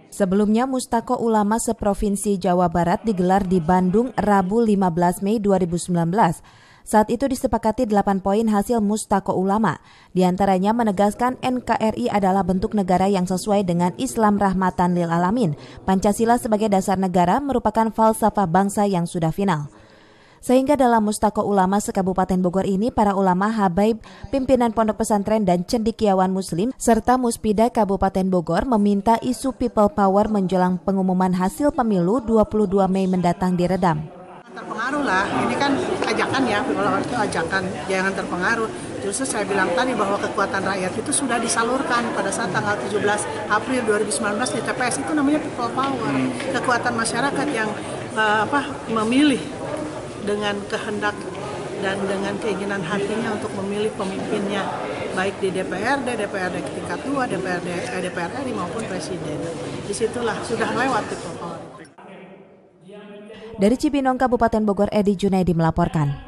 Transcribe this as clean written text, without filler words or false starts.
Sebelumnya, Mustaqo Ulama seprovinsi Jawa Barat digelar di Bandung Rabu 15 Mei 2019. Saat itu disepakati 8 poin hasil Mustaqo Ulama. Di antaranya menegaskan NKRI adalah bentuk negara yang sesuai dengan Islam rahmatan lil alamin. Pancasila sebagai dasar negara merupakan falsafah bangsa yang sudah final. Sehingga dalam Mustaqo Ulama se-Kabupaten Bogor ini, para ulama, habaib, pimpinan pondok pesantren dan cendekiawan muslim, serta Muspida Kabupaten Bogor meminta isu people power menjelang pengumuman hasil pemilu 22 Mei mendatang diredam. Terpengaruh lah, ini kan ajakan ya, kalau itu ajakan, jangan terpengaruh. Justru saya bilang tadi bahwa kekuatan rakyat itu sudah disalurkan pada saat tanggal 17 April 2019 di TPS, itu namanya people power. Kekuatan masyarakat yang memilih dengan kehendak dan dengan keinginan hatinya untuk memilih pemimpinnya, baik di DPRD tingkat 2, DPR RI maupun Presiden. Disitulah sudah lewat people power. Dari Cibinong, Kabupaten Bogor, Edi Junaidi melaporkan.